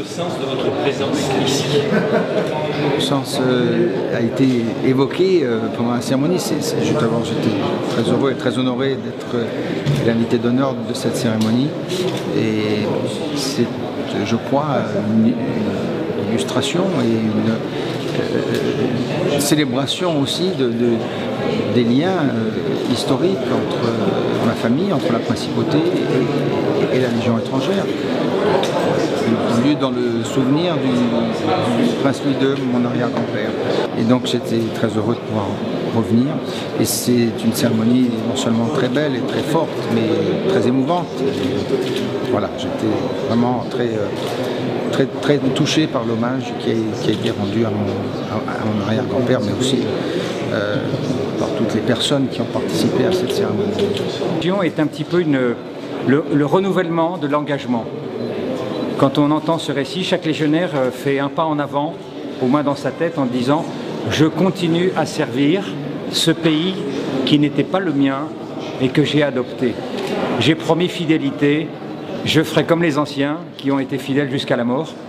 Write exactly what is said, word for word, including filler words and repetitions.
sens de votre présence ici? Le sens euh, a été évoqué euh, pendant la cérémonie. D'abord, j'étais très heureux et très honoré d'être euh, l'invité d'honneur de cette cérémonie. Et c'est, je crois, une, une illustration et une, euh, une célébration aussi de, de, des liens euh, historiques entre euh, ma famille, entre la principauté et, et la Légion étrangère. Lieu dans le souvenir du, du prince Louis deux, mon arrière-grand-père. Et donc j'étais très heureux de pouvoir revenir. Et c'est une cérémonie non seulement très belle et très forte, mais très émouvante. Et voilà, j'étais vraiment très, très, très touché par l'hommage qui a, qui a été rendu à mon, à, à mon arrière-grand-père, mais aussi euh, par toutes les personnes qui ont participé à cette cérémonie. Lyon est un petit peu une, le, le renouvellement de l'engagement. Quand on entend ce récit, chaque légionnaire fait un pas en avant, au moins dans sa tête, en disant « Je continue à servir ce pays qui n'était pas le mien et que j'ai adopté. J'ai promis fidélité, je ferai comme les anciens qui ont été fidèles jusqu'à la mort.